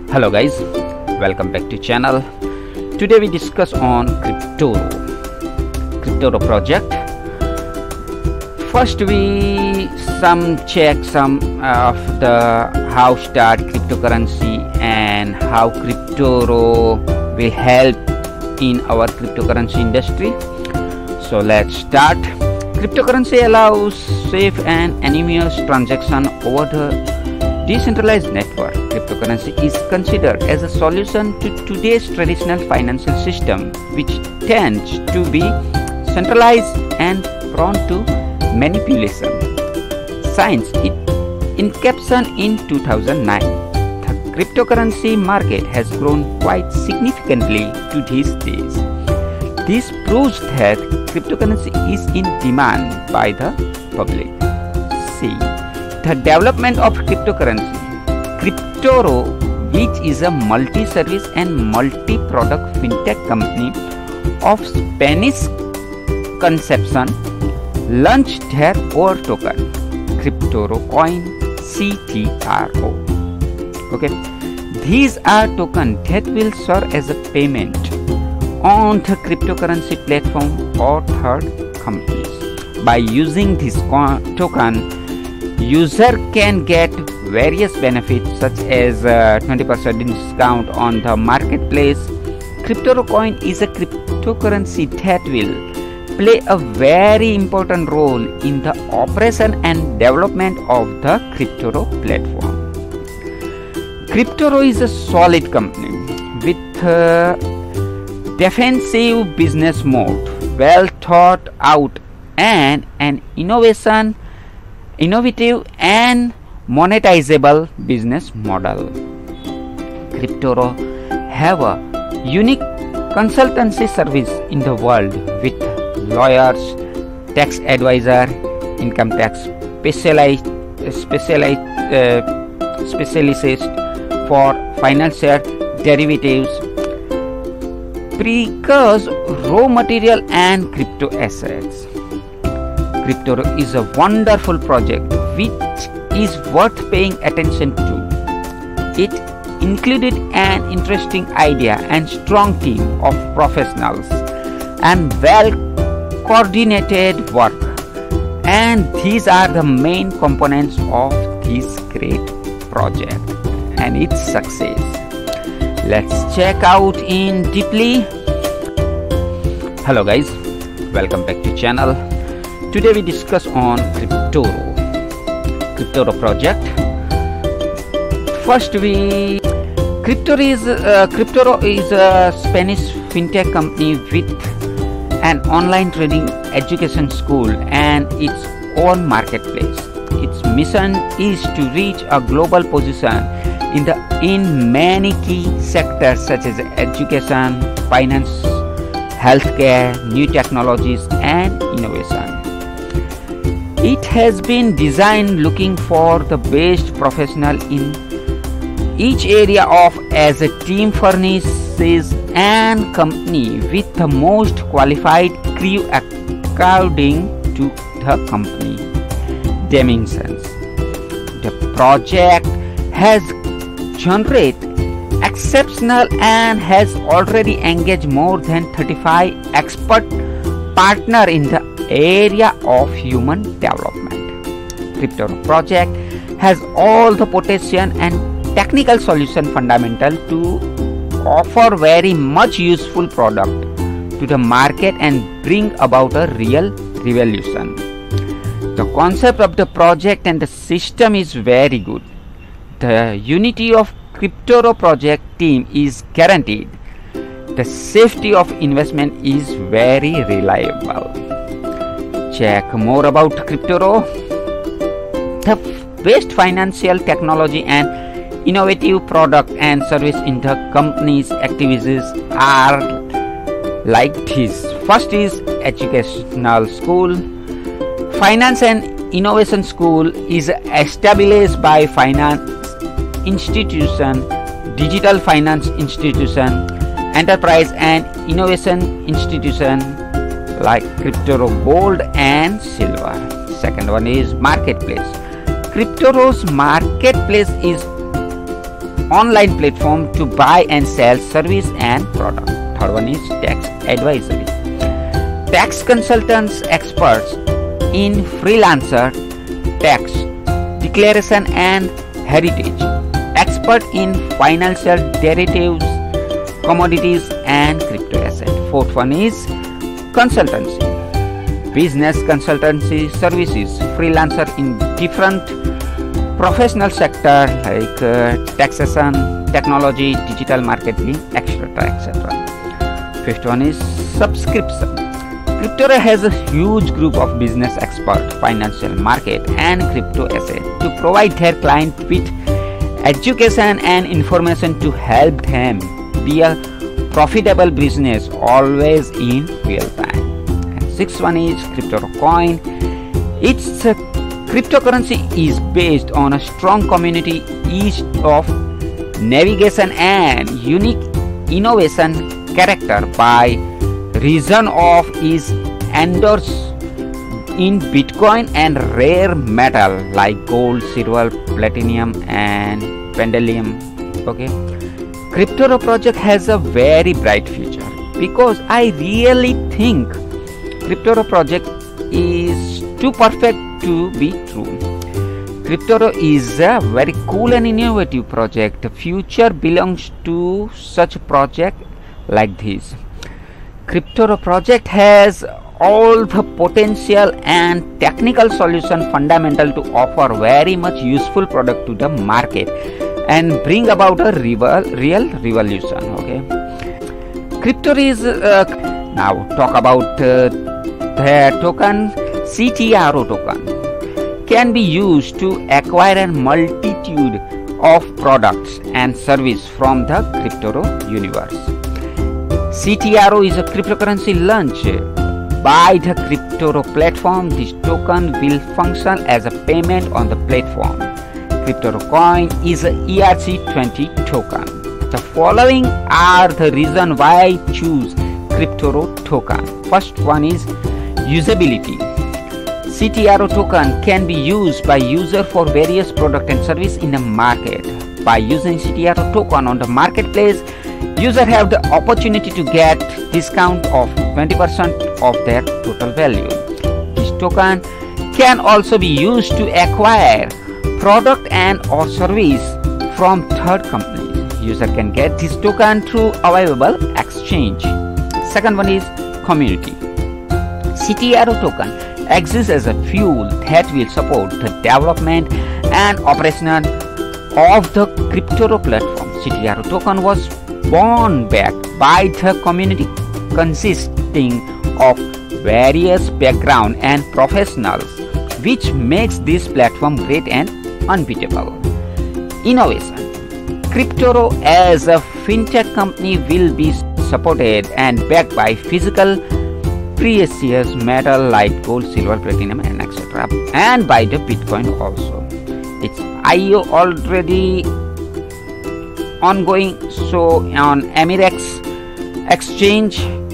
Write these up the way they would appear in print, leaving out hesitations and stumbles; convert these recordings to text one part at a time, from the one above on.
Hello guys, welcome back to channel. Today we discuss on Criptoro project. First we check some of the how start cryptocurrency and how Criptoro will help in our cryptocurrency industry. So let's start. Cryptocurrency allows safe and anonymous transaction over the decentralized network. Cryptocurrency is considered as a solution to today's traditional financial system, which tends to be centralized and prone to manipulation. Signed in caption in 2009, the cryptocurrency market has grown quite significantly to these days. This proves that cryptocurrency is in demand by the public. See, the development of cryptocurrency. Criptoro, which is a multi-service and multi-product fintech company of Spanish conception, launched their own token, Criptoro coin CTRO. Okay, these are tokens that will serve as a payment on the cryptocurrency platform or third companies. By using this token, user can get various benefits such as 20% discount on the marketplace. Criptoro coin is a cryptocurrency that will play a very important role in the operation and development of the Criptoro platform. Criptoro is a solid company with a defensive business mode, well thought out, and an innovative and monetizable business model. Criptoro have a unique consultancy service in the world with lawyers, tax advisor, income tax specialists for financial derivatives, precursors, raw material and crypto assets. Criptoro is a wonderful project which is worth paying attention to. It included an interesting idea and strong team of professionals and well coordinated work, and these are the main components of this great project and its success. Let's check out in deeply. Hello guys, welcome back to channel. Today we discuss on Criptoro project. First Criptoro is a Spanish fintech company with an online trading education school and its own marketplace. Its mission is to reach a global position in many key sectors such as education, finance, healthcare, new technologies and innovation. It has been designed looking for the best professional in each area of as a team furnishes and company with the most qualified crew according to the company dimensions. The project has generated exceptional and has already engaged more than 35 expert partners in the area of human development. Criptoro project has all the potential and technical solution fundamental to offer very much useful product to the market and bring about a real revolution. The concept of the project and the system is very good. The unity of Criptoro project team is guaranteed. The safety of investment is very reliable. Check more about Criptoro. The best financial technology and innovative product and service in the company's activities are like this. First is educational school. Finance and innovation school is established by finance institution, digital finance institution, enterprise and innovation institution like Criptoro Gold and Silver. Second one is marketplace. Criptoro's marketplace is online platform to buy and sell service and product. Third one is tax advisory. Tax consultants, experts in freelancer, tax, declaration and heritage. Expert in financial derivatives, commodities and crypto asset. Fourth one is consultancy. Business consultancy services, freelancer in different professional sector like taxation, technology, digital marketing, etc. Fifth one is subscription. Criptoro has a huge group of business experts, financial market and crypto asset to provide their client with education and information to help them be a profitable business always in real time. And sixth one is Criptoro coin. Its cryptocurrency is based on a strong community, ease of navigation and unique innovation character by reason of is endorsed in Bitcoin and rare metal like gold, silver, platinum and pendulum. Okay, Criptoro project has a very bright future because I really think Criptoro project is too perfect to be true. Criptoro is a very cool and innovative project. The future belongs to such a project like this. Criptoro project has all the potential and technical solution fundamental to offer very much useful product to the market and bring about a real revolution. Okay, Criptoro is now talk about the token. CTRO token can be used to acquire a multitude of products and service from the Criptoro universe. CTRO is a cryptocurrency launched by the Criptoro platform. This token will function as a payment on the platform. Criptoro coin is a ERC20 token. The following are the reasons why I choose Criptoro token. First one is usability. CTRO token can be used by user for various product and service in the market. By using CTRO token on the marketplace, user have the opportunity to get discount of 20% of their total value. This token can also be used to acquire product and or service from third companies. User can get this token through available exchange. Second one is community. CTRO token exists as a fuel that will support the development and operation of the Criptoro platform. CTRO token was born back by the community consisting of various background and professionals, which makes this platform great and unbeatable. Innovation. Criptoro as a fintech company will be supported and backed by physical precious metal like gold, silver, platinum and etc. and by the Bitcoin also. Its IO already ongoing, so on Emirex exchange.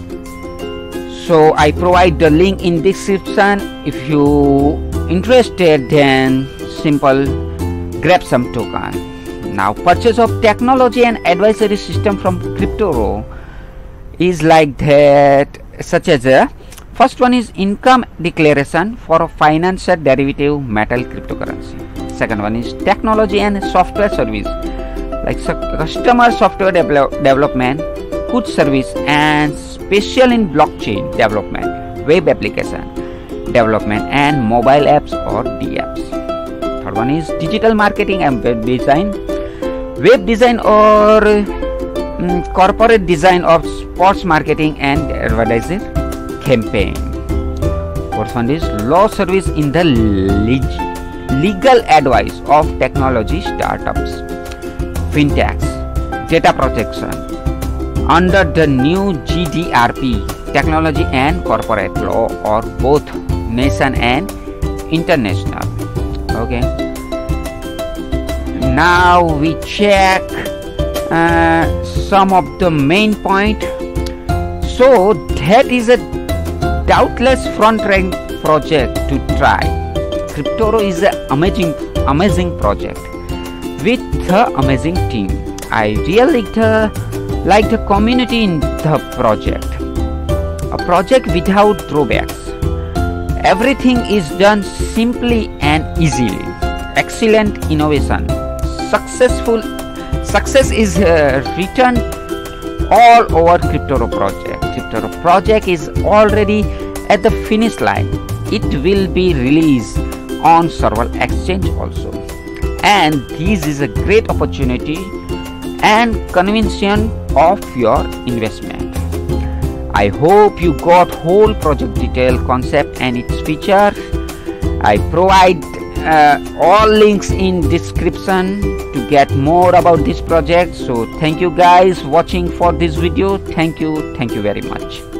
So I provide the link in description. If you interested, then simple grab some token. Now purchase of technology and advisory system from Criptoro is like that, such as first one is income declaration for a financial derivative metal cryptocurrency. Second one is technology and software service like customer software development, good service and special in blockchain development, web application development and mobile apps or DApps. Third one is digital marketing and web design or corporate design of sports marketing and advertising campaign. Fourth one is law service in the legal advice of technology startups. Fintechs, data protection under the new GDPR, technology and corporate law or both nation and international. Okay, now we check some of the main point. So that is a doubtless front rank project to try. Criptoro is an amazing project. with the amazing team. I really like the community in the project. A project without drawbacks. Everything is done simply and easily. Excellent innovation. Success is written all over Criptoro project. Criptoro project is already at the finish line. It will be released on several exchange also, and this is a great opportunity and conviction of your investment. I hope you got whole project detail, concept and its features. I provide all links in description to get more about this project. So thank you guys watching for this video. Thank you very much.